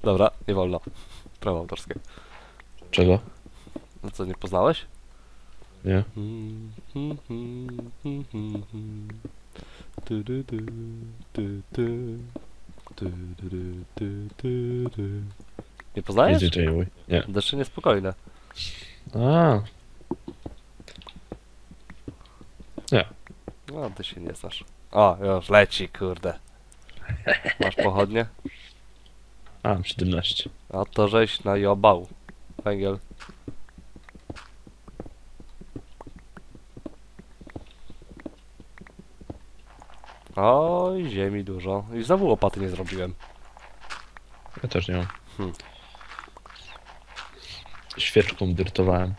Dobra, nie wolno. Prawo autorskie. Czego? No co, nie poznałeś? Nie? Tu, tu, tu, tu, tu. Tu, tu, tu, tu, tu. Nie poznajesz? Easy J-Way. Nie. Deszcze niespokojne. A. Nie. No, ty się nie znasz. O, już leci, kurde. Masz pochodnie? A, mam 17. A to żeś najobał. Węgiel. Oj, ziemi dużo. I znowu łopaty nie zrobiłem. Ja też nie mam. Hmm. Świeczką dyrtowałem.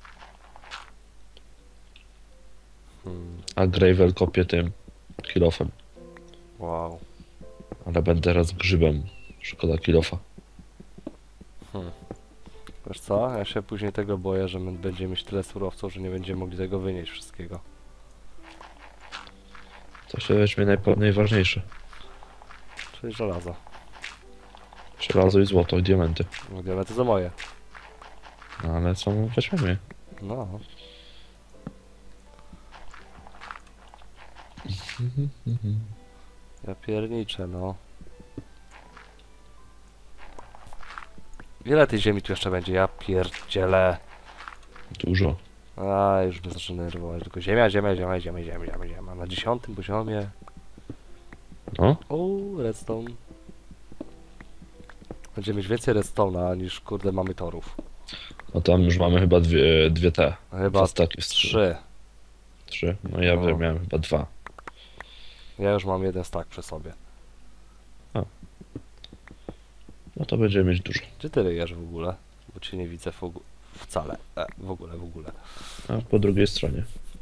Hmm. A Gravel kopię tym kilofem. Wow. Ale będę teraz grzybem. Szkoda kilofa. Wiesz co? Ja się później tego boję, że my będziemy mieć tyle surowców, że nie będziemy mogli tego wynieść wszystkiego. To się weźmie najważniejsze. Czyli żelazo. Żelazo i złoto, i diamenty. No, diamenty to moje. No ale co weźmiemy? No. Ja pierniczę, no. Wiele tej ziemi tu jeszcze będzie, ja pierdzielę. Dużo. A, już mnie zaczyna nerwować. Tylko ziemia, ziemia, ziemia, ziemia, ziemia, ziemia, ziemia. Na 10 poziomie. No? O, redstone. Będziemy mieć więcej redstone'a niż kurde mamy torów. No tam już mamy chyba dwie te. Chyba Dwa staki z 3. Trzy? No ja No. miałem chyba 2. Ja już mam jeden stack przy sobie. No to będziemy mieć dużo. Gdzie ty ryjesz w ogóle? Bo cię nie widzę wcale. W ogóle, w ogóle. A po drugiej stronie.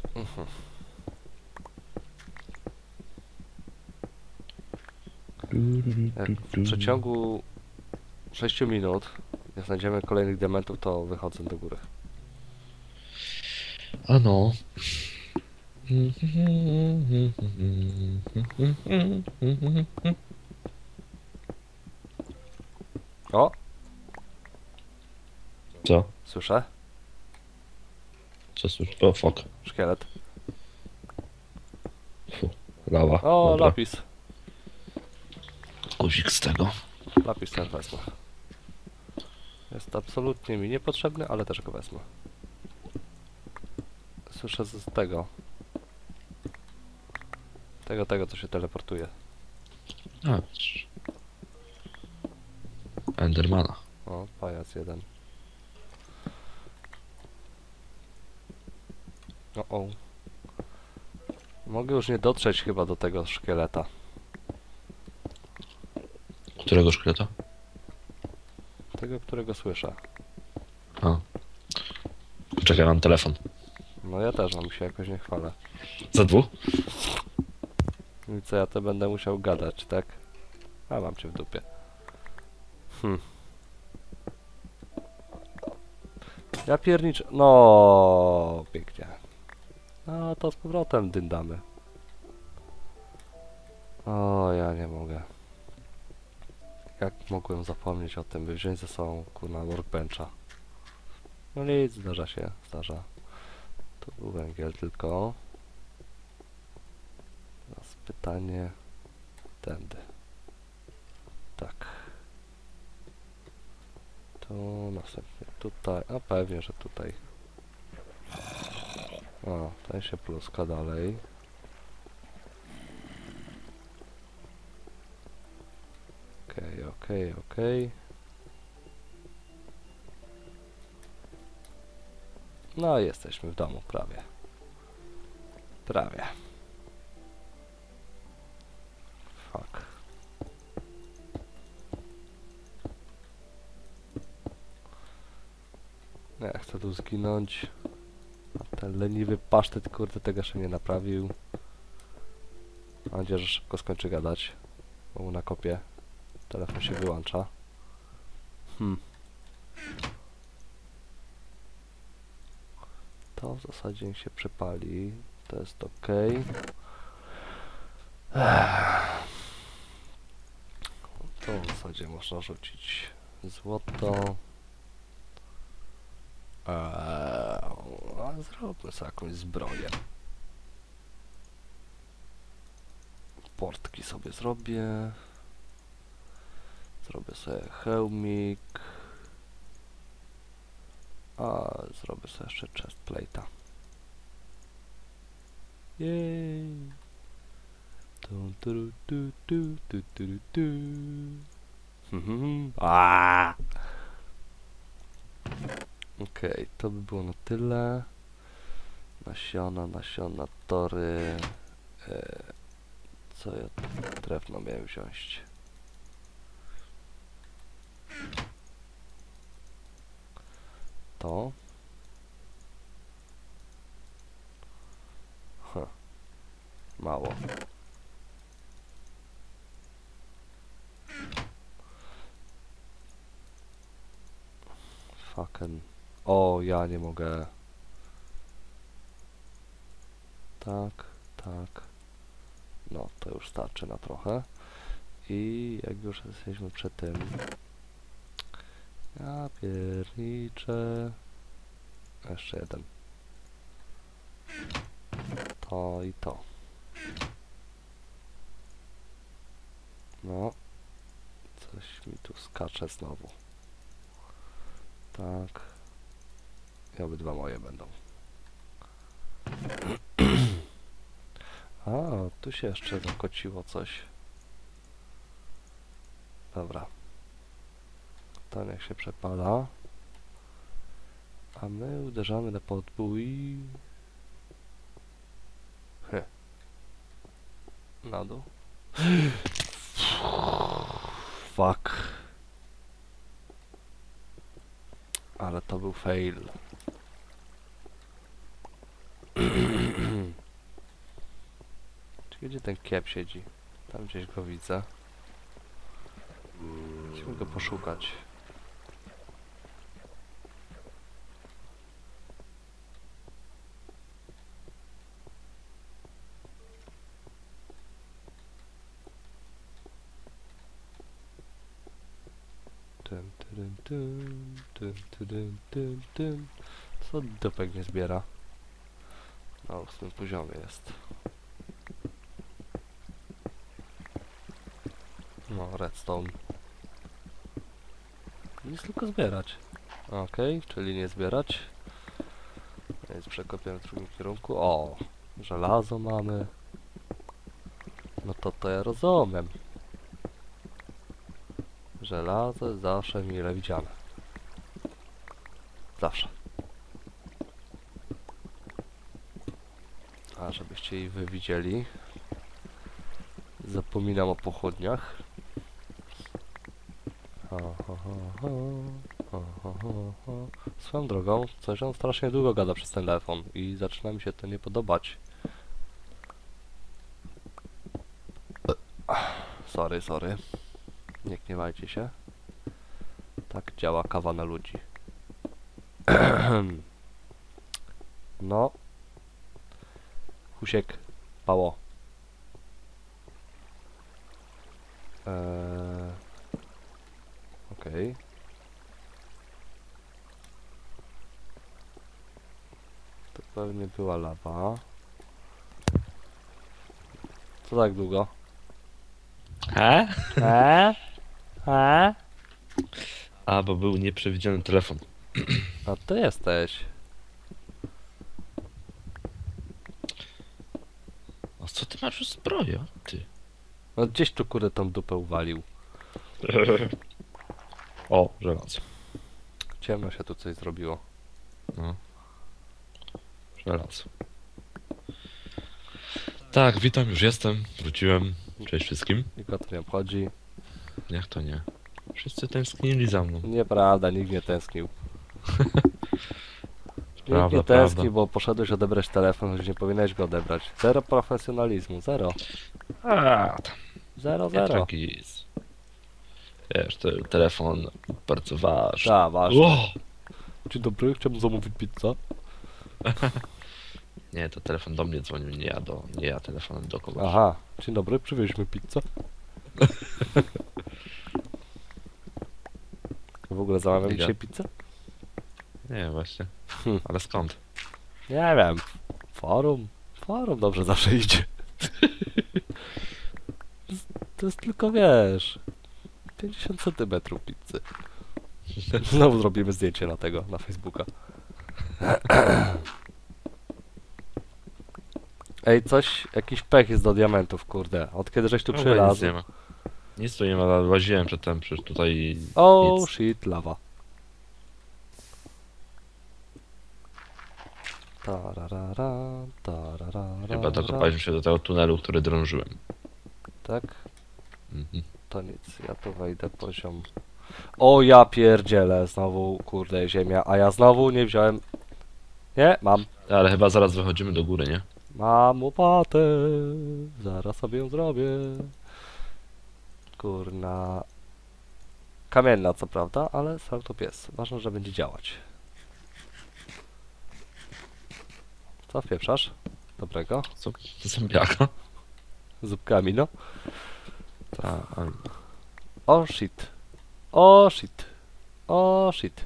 Jak w przeciągu 6 minut, jak znajdziemy kolejnych diamentów, to wychodzę do góry. A no. O! Co? Słyszę? Co słyszę? O, fuck. Szkielet. Fu. Lawa. O, Dobra. lapis. Guzik z tego. Lapis też wezmę. Jest absolutnie mi niepotrzebny, ale też go wezmę. Słyszę z tego. Tego, co się teleportuje. A. Endermana. O, pajac jeden. O. Mogę już nie dotrzeć chyba do tego szkieleta. Którego szkieleta? Tego, którego słyszę. A. Czekaj, mam telefon. No ja też mam się jakoś nie chwalę. Za dwóch? I co ja to będę musiał gadać, tak? A mam cię w dupie. Ja pierniczę. No, pięknie. No to z powrotem dyndamy. O, ja nie mogę. Jak mogłem zapomnieć o tym, by wziąć ze sobą kurna workbencha. No nic, zdarza się, zdarza. Tu był węgiel tylko. Teraz pytanie tędy. Tak. To następnie tutaj, a pewnie, że tutaj. O, ten się pluska dalej. Okej. No, jesteśmy w domu, prawie. Prawie. Fuck. Nie chcę tu zginąć. Ten leniwy pasztet, kurde, tego się nie naprawił. Mam nadzieję, że szybko skończy gadać. Bo mu na kopie. Telefon się wyłącza. To w zasadzie niech się przepali. To jest ok. To w zasadzie można rzucić. Złoto. A zróbmy sobie jakąś zbroję. Portki sobie zrobię. Zrobię sobie hełmik. A zrobię sobie jeszcze chestplate'a. Jej. Tu, tu, tu, tu, tu, tu, tu. Okej, to by było na tyle. Nasiona, tory. Co ja drewno miałem wziąć? To. Mało. Fucking. O, ja nie mogę. Tak, tak. No, to już starczy na trochę. I jak już jesteśmy przy tym. Ja pierniczę. Jeszcze jeden. To i to. No. Coś mi tu skacze znowu. Tak. I obydwa moje będą. A, tu się jeszcze zakociło coś. Dobra. To niech się przepala. A my uderzamy na podbój. Na dół. Fuck. Ale to był fail. Gdzie ten kiep siedzi? Tam gdzieś go widzę. Musimy go poszukać. Tym, tym, tym, tym, tym, tym, tym. Co dupek nie zbiera? Na 8 poziomie jest. No, redstone. Nic tylko zbierać. Okej, czyli nie zbierać. Więc przekopiemy w drugim kierunku. O, żelazo mamy. No to ja rozumiem. Żelazo jest zawsze mile widziane. Zawsze. A żebyście i wy widzieli. Zapominam o pochodniach. Swoją drogą, coś on strasznie długo gada przez telefon i zaczyna mi się to nie podobać. Sorry. Nie gniewajcie się. Tak działa kawa na ludzi. No. Husiek, pało. Okej. To pewnie była lawa. Co tak długo? A, bo był nieprzewidziany telefon. A ty jesteś. A co ty masz w zbroję? Ty. No gdzieś tu kurde tą dupę uwalił. O, żelazo. Ciemno się tu coś zrobiło. No. Żelazo. Tak, witam, już jestem. Wróciłem. Cześć wszystkim. Nikogo to nie obchodzi. Jak to nie? Wszyscy tęsknili za mną. Nieprawda, nikt nie tęsknił. Nikt Prawda, nie tęsknił, prawda. bo poszedłeś odebrać telefon, choć nie powinieneś go odebrać. Zero profesjonalizmu, zero. A, tam Zero, nie zero. tak jest. Wiesz, telefon bardzo ważny. Tak, ważne. O! Dzień dobry, chciałbym zamówić pizzę. Nie, to telefon do mnie dzwonił, nie ja telefonem do kogoś. Aha, dzień dobry, przywieźmy pizzę. W ogóle zamawiam Idę. dzisiaj pizzę? Nie, właśnie. Hm. Ale skąd? Nie wiem. Forum. Forum dobrze zawsze idzie. To jest tylko, wiesz, 50 centymetrów pizzy. Znowu zrobimy zdjęcie na tego, na Facebooka. Ej, coś, jakiś pech jest do diamentów, kurde. Od kiedy żeś tu No, nic przylazł? nie ma. Nic tu nie ma, ale łaziłem przedtem, przecież tutaj Oh nic. shit, lawa. Tararara, tararara. Chyba dokopaliśmy się do tego tunelu, który drążyłem. Tak? Mhm. To nic, ja tu wejdę poziom. O ja pierdzielę, znowu kurde ziemia, a ja znowu nie wziąłem. Nie, mam. Ale chyba zaraz wychodzimy do góry, nie? Mam łopatę. Zaraz sobie ją zrobię. Kurna. Kamienna co prawda, ale sam to pies. Ważne, że będzie działać. Co wpieprzasz? Dobrego? Co? Zębiaka? Zupkami, no. Tak, ale... O shit. O shit. O shit.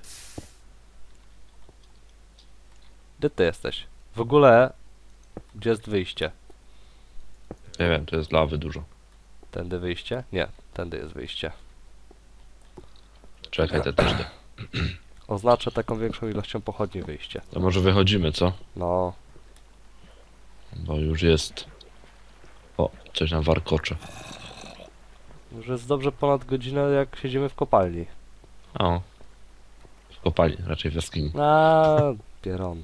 Gdzie ty jesteś? W ogóle, gdzie jest wyjście? Nie wiem, tu jest lawy dużo. Tędy wyjście? Nie, tędy jest wyjście. Czekaj, te też te. Oznaczę taką większą ilością pochodni wyjście. To może wychodzimy, co? No, Bo już jest... O, coś nam warkocze. już jest dobrze ponad godzinę jak siedzimy w kopalni. O. W kopalni, raczej w jaskini. A, pieron.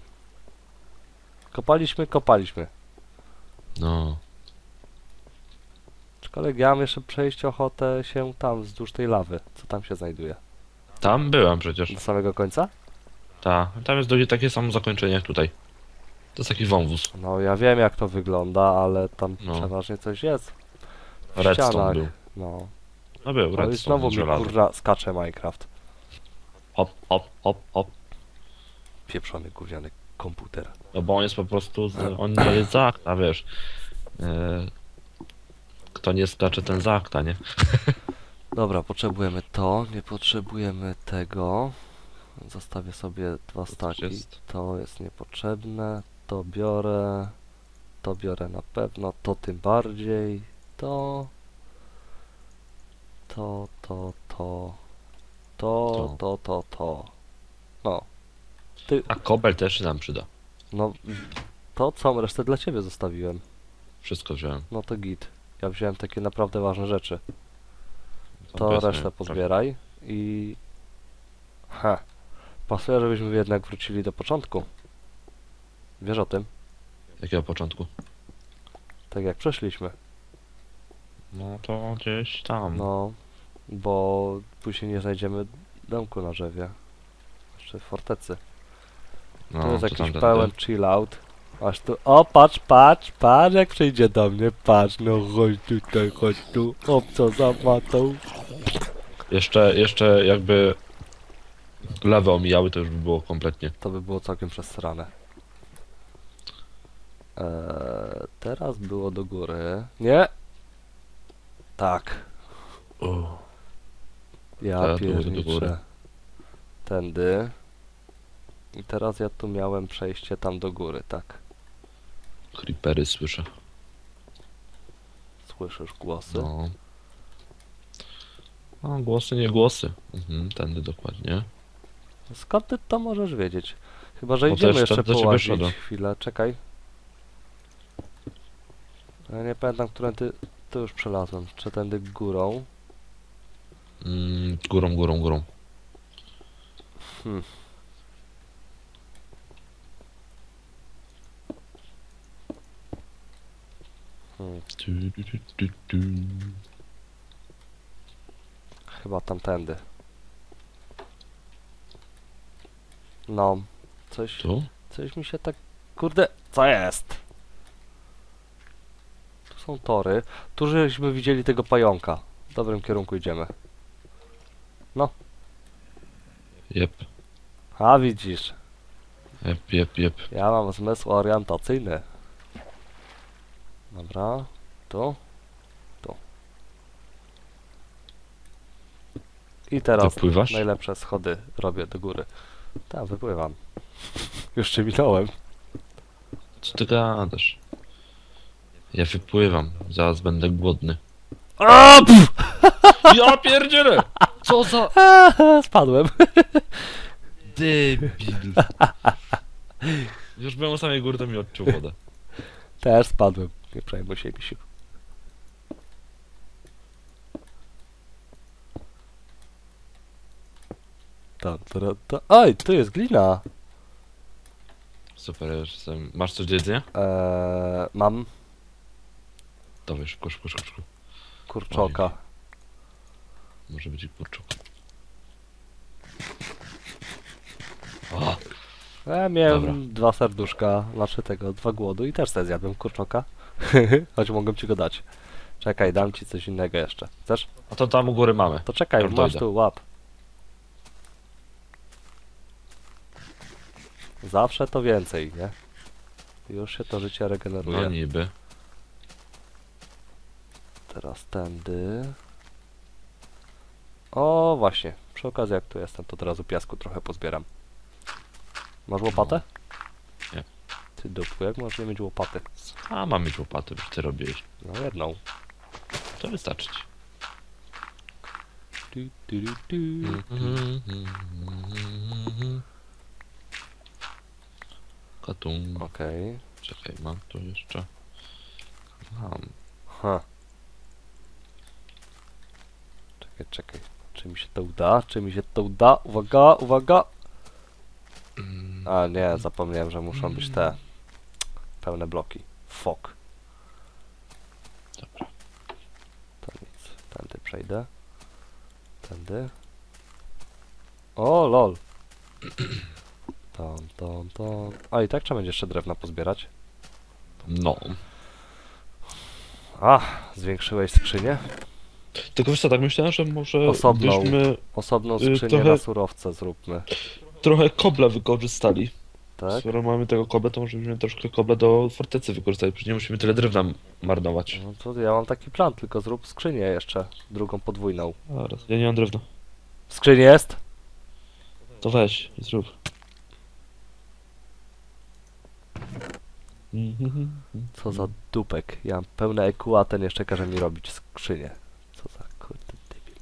Kopaliśmy. No. Aczkolwiek ja mam jeszcze przejść ochotę się tam, wzdłuż tej lawy. Co tam się znajduje? Tam byłem przecież. Do samego końca? Ta. Tam jest takie samo zakończenie jak tutaj. To jest taki wąwóz. No ja wiem jak to wygląda, ale tam No. przeważnie coś jest. W Redstone ścianach. był. No. No był, No i redstone, znowu mi żelazo. kurna skacze Minecraft. Hop, hop, hop, hop. Pieprzony gówniany komputer. No bo on jest po prostu, on nie jest za akta, wiesz. Kto nie skacze, ten za akta, nie? Dobra, potrzebujemy to, nie potrzebujemy tego. Zostawię sobie dwa staki. jest? To jest niepotrzebne. To biorę na pewno. To tym bardziej. To. No. A kobel też się nam przyda. No. To całą resztę dla ciebie zostawiłem. Wszystko wziąłem. No to git. Ja wziąłem takie naprawdę ważne rzeczy. To powiedzmy, resztę pozbieraj i... Ha. Pasuje, żebyśmy jednak wrócili do początku. Wiesz o tym? Jakiego początku? Tak jak przeszliśmy. No to gdzieś tam. No, bo później nie znajdziemy domku na drzewie. Jeszcze fortecy. No, Tu jest to jakiś tamten, pełen chill out. Aż tu... O, patrz jak przyjdzie do mnie. Patrz, no chodź tu. O, co za matą. Jeszcze jakby lewe omijały, to już by było kompletnie. To by było całkiem przesrane. Teraz było do góry. Nie! Tak. Ja Teraz było do góry. pierniczę. Tędy. I teraz ja tu miałem przejście tam do góry, tak. Creepery słyszę. Słyszysz głosy? No. No, głosy, nie głosy. Mhm, tędy dokładnie. Skąd ty to możesz wiedzieć? Chyba, że Bo idziemy też jeszcze do ciebie połazić. szedłem. Chwilę, czekaj. Ja nie pamiętam, którędy to już przelazłem. Czy tędy górą? Górą. Hmm. Tu. Chyba tamtędy. No. Tu? Coś mi się tak... Kurde, co jest? Tu są tory. Tu żeśmy widzieli tego pająka. W dobrym kierunku idziemy. Jep. A widzisz, Jep. ja mam zmysł orientacyjny. Dobra, tu. I teraz Wypływasz? najlepsze schody robię do góry. Tak, wypływam. Już cię minąłem. Co ty gadasz? Ja wypływam, zaraz będę głodny. A, pff! Ja pierdzielę! Co za Spadłem. debil. Już byłem u samej góry, to mi odczuł wodę. Też spadłem. Nie przejmuj się, misiu. Oj, tu jest glina. Super, ja już jestem. Masz coś do jedzenia? Mam Dawaj, szybko, szybko, szybko, szybko. kurczoka. Może być i kurczuk. O, Miałem Dobra. 2 serduszka, znaczy tego, 2 głodu i też sobie zjadłem kurczoka. Choć mogłem ci go dać. Czekaj, dam ci coś innego jeszcze. Chcesz? a to tam u góry mamy. To czekaj, Już masz dojdę. tu, łap. Zawsze to więcej, nie? Już się to życie regeneruje. No niby. Teraz tędy. O, właśnie. Przy okazji, jak tu jestem, to od razu piasku trochę pozbieram. Masz łopatę? Nie. Ty dupku, jak możesz nie mieć łopaty? A mam mieć łopaty, już ty robiłeś. No jedną. To wystarczy ci. Tu, tu, tu, tu. Katung. Okej. Czekaj, mam tu jeszcze. Mam. Ha. Czekaj, czekaj. Czy mi się to uda? Czy mi się to uda? Uwaga, uwaga! A nie, zapomniałem, że muszą być te pełne bloki. Fuck. Dobra. To nic. Tędy przejdę. Tędy. O, lol. Tam. A i tak trzeba będzie jeszcze drewna pozbierać. No. A, zwiększyłeś skrzynię? Tylko wiesz co, tak myślałem, że może Osobną. byśmy Osobną skrzynię trochę- na surowce zróbmy. trochę kobla wykorzystali. Tak? Skoro mamy tego kobla, to może byśmy troszkę kobla do fortecy wykorzystali, przecież nie musimy tyle drewna marnować. No to ja mam taki plan, tylko zrób skrzynię jeszcze. Drugą podwójną. Zaraz, ja nie mam drewna. Skrzyń jest? To weź i zrób. Co za dupek. Ja mam pełne EQ, a ten jeszcze każe mi robić skrzynię. Co za kurde debil.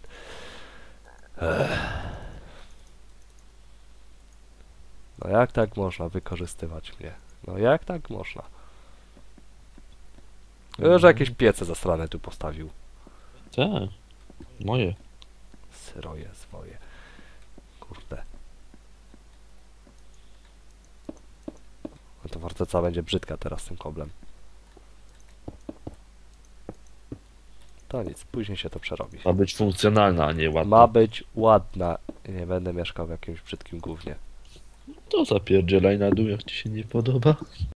No jak tak można wykorzystywać mnie? No jak tak można? Że jakieś piece zasrane tu postawił. Tak. Moje. Syroje swoje. Kurde. No to forteca będzie brzydka teraz z tym koblem. To nic, później się to przerobi. Ma być funkcjonalna, a nie ładna. Ma być ładna. Nie będę mieszkał w jakimś brzydkim gównie. To zapierdzielaj na dół, jak ci się nie podoba.